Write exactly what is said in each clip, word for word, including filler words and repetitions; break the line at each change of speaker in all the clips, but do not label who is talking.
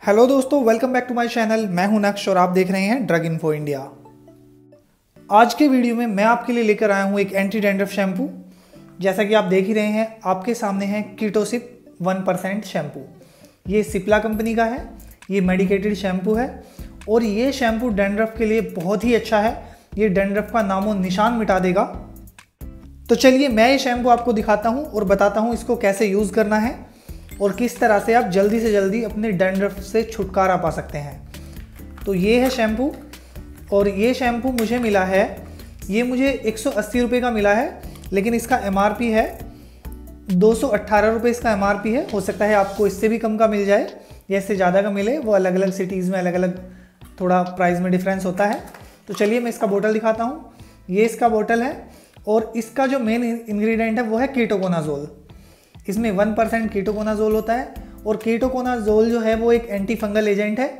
Hello दोस्तों, welcome back to my channel. मैं हूं नक्श और आप देख रहे हैं ड्रग इन्फो इंडिया। आज के वीडियो में मैं आपके लिए लेकर आया हूं एक एंटी डैंड्रफ शैम्पू। जैसा कि आप देख ही रहे हैं, आपके सामने है कीटोसिप वन परसेंट शैम्पू। ये सिप्ला कंपनी का है, ये मेडिकेटेड शैम्पू है और ये शैम्पू डैंड्रफ के लिए बहुत ही अच्छा है। ये डैंड्रफ का नामो निशान मिटा देगा। तो चलिए मैं ये शैम्पू आपको दिखाता हूँ और बताता हूँ इसको कैसे यूज़ करना है और किस तरह से आप जल्दी से जल्दी अपने डैंड्रफ से छुटकारा पा सकते हैं। तो ये है शैम्पू और ये शैम्पू मुझे मिला है, ये मुझे एक सौ अस्सी रुपये का मिला है, लेकिन इसका एमआरपी है दो सौ अट्ठारह रुपये। इसका एमआरपी है। हो सकता है आपको इससे भी कम का मिल जाए या इससे ज़्यादा का मिले, वो अलग अलग सिटीज़ में अलग अलग थोड़ा प्राइस में डिफरेंस होता है। तो चलिए मैं इसका बोतल दिखाता हूँ। ये इसका बोतल है और इसका जो मेन इंग्रेडिएंट है वो है कीटोकोनाजोल। इसमें वन परसेंट कीटोकोनाजोल होता है और कीटोकोनाजोल जो है वो एक एंटी फंगल एजेंट है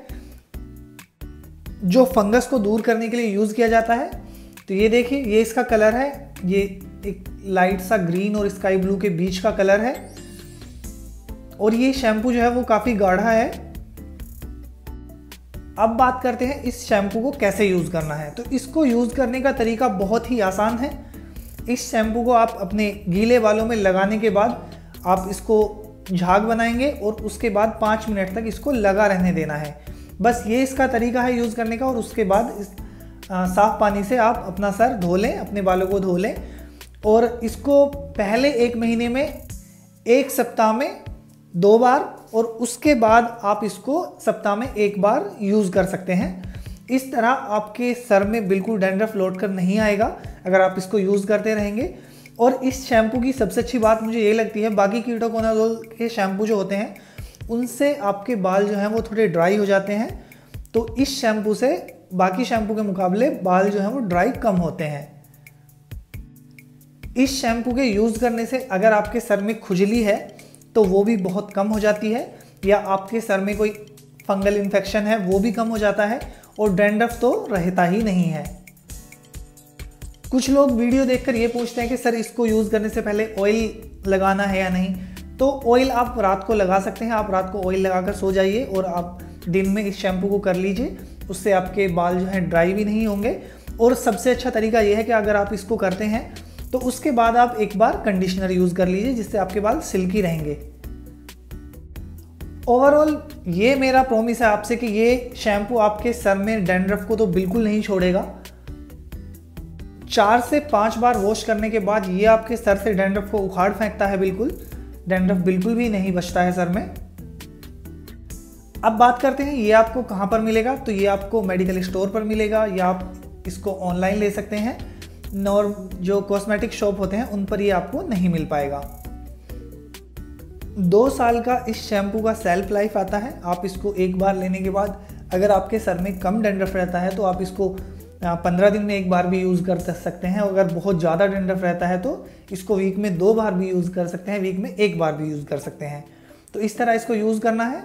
जो फंगस को दूर करने के लिए यूज़ किया जाता है। तो ये देखिए, ये इसका कलर है, ये एक लाइट सा ग्रीन और स्काई ब्लू के बीच का कलर है और ये शैम्पू जो है वो काफ़ी गाढ़ा है। अब बात करते हैं इस शैम्पू को कैसे यूज़ करना है। तो इसको यूज़ करने का तरीका बहुत ही आसान है। इस शैम्पू को आप अपने गीले बालों में लगाने के बाद आप इसको झाग बनाएंगे और उसके बाद पाँच मिनट तक इसको लगा रहने देना है। बस ये इसका तरीका है यूज़ करने का। और उसके बाद इस आ, साफ पानी से आप अपना सर धो लें, अपने बालों को धो लें और इसको पहले एक महीने में एक सप्ताह में दो बार और उसके बाद आप इसको सप्ताह में एक बार यूज़ कर सकते हैं। इस तरह आपके सर में बिल्कुल डैंड्रफ लौट कर नहीं आएगा अगर आप इसको यूज़ करते रहेंगे। और इस शैम्पू की सबसे अच्छी बात मुझे ये लगती है, बाकी कीटोकोनाजोल के शैम्पू जो होते हैं उनसे आपके बाल जो हैं वो थोड़े ड्राई हो जाते हैं। तो इस शैम्पू से बाकी शैम्पू के मुकाबले बाल जो हैं वो ड्राई कम होते हैं। इस शैम्पू के यूज़ करने से अगर आपके सर में खुजली है तो वो भी बहुत कम हो जाती है, या आपके सर में कोई फंगल इन्फेक्शन है वो भी कम हो जाता है और डैंड्रफ तो रहता ही नहीं है। कुछ लोग वीडियो देखकर ये पूछते हैं कि सर इसको यूज़ करने से पहले ऑयल लगाना है या नहीं। तो ऑयल आप रात को लगा सकते हैं। आप रात को ऑयल लगाकर सो जाइए और आप दिन में इस शैम्पू को कर लीजिए। उससे आपके बाल जो हैं ड्राई भी नहीं होंगे। और सबसे अच्छा तरीका ये है कि अगर आप इसको करते हैं तो उसके बाद आप एक बार कंडीशनर यूज़ कर लीजिए, जिससे आपके बाल सिल्की रहेंगे। ओवरऑल ये मेरा प्रॉमिस है आपसे कि ये शैम्पू आपके सर में डैंड्रफ को तो बिल्कुल नहीं छोड़ेगा। चार से पांच बार वॉश करने के बाद ये आपके सर से डैंड्रफ को उखाड़ फेंकता है। बिल्कुल डैंड्रफ बिल्कुल भी नहीं बचता है सर में। अब बात करते हैं ये आपको कहाँ पर मिलेगा। तो ये आपको मेडिकल स्टोर पर मिलेगा या आप इसको ऑनलाइन ले सकते हैं। और जो कॉस्मेटिक शॉप होते हैं उन पर ये आपको नहीं मिल पाएगा। दो साल का इस शैम्पू का सेल्फ लाइफ आता है। आप इसको एक बार लेने के बाद अगर आपके सर में कम डैंड्रफ रहता है तो आप इसको पंद्रह दिन में एक बार भी यूज़ कर सकते हैं। अगर बहुत ज़्यादा डैंड्रफ रहता है तो इसको वीक में दो बार भी यूज़ कर सकते हैं, वीक में एक बार भी यूज़ कर सकते हैं। तो इस तरह इसको यूज़ करना है।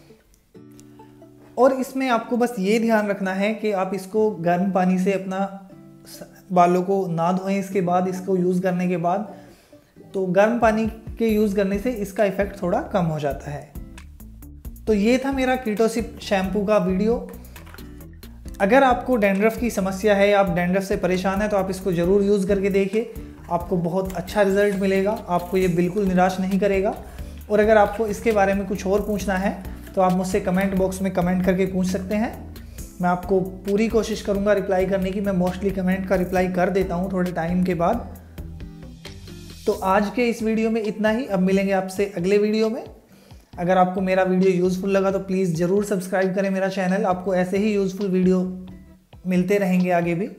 और इसमें आपको बस ये ध्यान रखना है कि आप इसको गर्म पानी से अपना बालों को ना धोएं। इसके बाद इसको यूज़ करने के बाद तो गर्म पानी के यूज़ करने से इसका इफ़ेक्ट थोड़ा कम हो जाता है। तो ये था मेरा कीटोसिप शैम्पू का वीडियो। अगर आपको डैंड्रफ की समस्या है, आप डैंड्रफ से परेशान हैं, तो आप इसको ज़रूर यूज़ करके देखिए। आपको बहुत अच्छा रिजल्ट मिलेगा। आपको ये बिल्कुल निराश नहीं करेगा। और अगर आपको इसके बारे में कुछ और पूछना है तो आप मुझसे कमेंट बॉक्स में कमेंट करके पूछ सकते हैं। मैं आपको पूरी कोशिश करूँगा रिप्लाई करने की। मैं मोस्टली कमेंट का रिप्लाई कर देता हूँ थोड़े टाइम के बाद। तो आज के इस वीडियो में इतना ही। अब मिलेंगे आपसे अगले वीडियो में। अगर आपको मेरा वीडियो यूज़फुल लगा तो प्लीज़ ज़रूर सब्सक्राइब करें मेरा चैनल। आपको ऐसे ही यूज़फुल वीडियो मिलते रहेंगे आगे भी।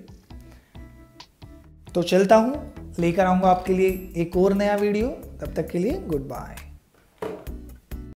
तो चलता हूँ, लेकर आऊँगा आपके लिए एक और नया वीडियो। तब तक के लिए गुड बाय।